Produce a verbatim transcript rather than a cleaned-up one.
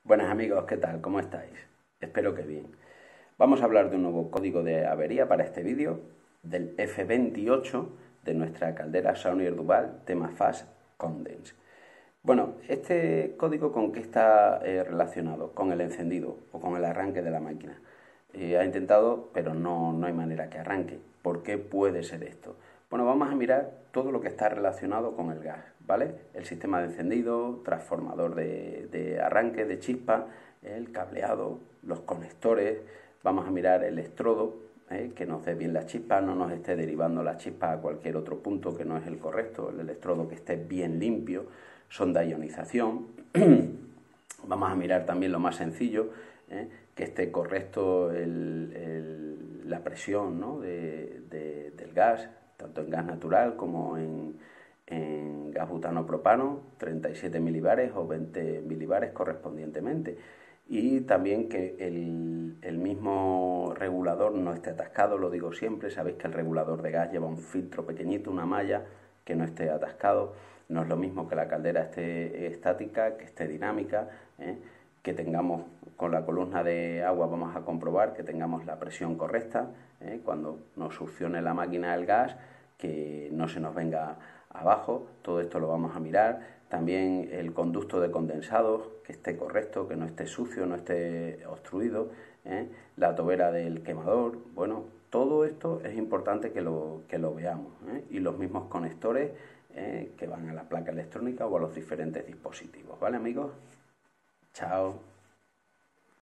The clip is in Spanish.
Buenas amigos, ¿qué tal? ¿Cómo estáis? Espero que bien. Vamos a hablar de un nuevo código de avería para este vídeo, del F veintiocho de nuestra caldera Saunier Duval tema Fast Condense. Bueno, este código ¿con qué está eh, relacionado? Con el encendido o con el arranque de la máquina. Eh, ha intentado, pero no, no hay manera que arranque. ¿Por qué puede ser esto? Bueno, vamos a mirar todo lo que está relacionado con el gas, ¿vale? El sistema de encendido, transformador de, de arranque, de chispa, el cableado, los conectores. Vamos a mirar el electrodo, ¿eh? Que nos dé bien la chispa, no nos esté derivando la chispa a cualquier otro punto que no es el correcto. El electrodo que esté bien limpio, sonda de ionización. Vamos a mirar también lo más sencillo, ¿eh? Que esté correcto el, el, la presión, ¿no? de, de, del gas, tanto en gas natural como en, en gas butano-propano, treinta y siete milibares o veinte milibares correspondientemente. Y también que el, el mismo regulador no esté atascado, lo digo siempre, sabéis que el regulador de gas lleva un filtro pequeñito, una malla, que no esté atascado. No es lo mismo que la caldera esté estática, que esté dinámica, ¿eh? Que tengamos con la columna de agua, vamos a comprobar que tengamos la presión correcta, ¿eh? Cuando nos succione la máquina el gas, que no se nos venga abajo. Todo esto lo vamos a mirar. También el conducto de condensados, que esté correcto, que no esté sucio, no esté obstruido, ¿eh? La tobera del quemador. Bueno, todo esto es importante que lo, que lo veamos, ¿eh? Y los mismos conectores eh, que van a la placa electrónica o a los diferentes dispositivos. ¿Vale, amigos? Chao.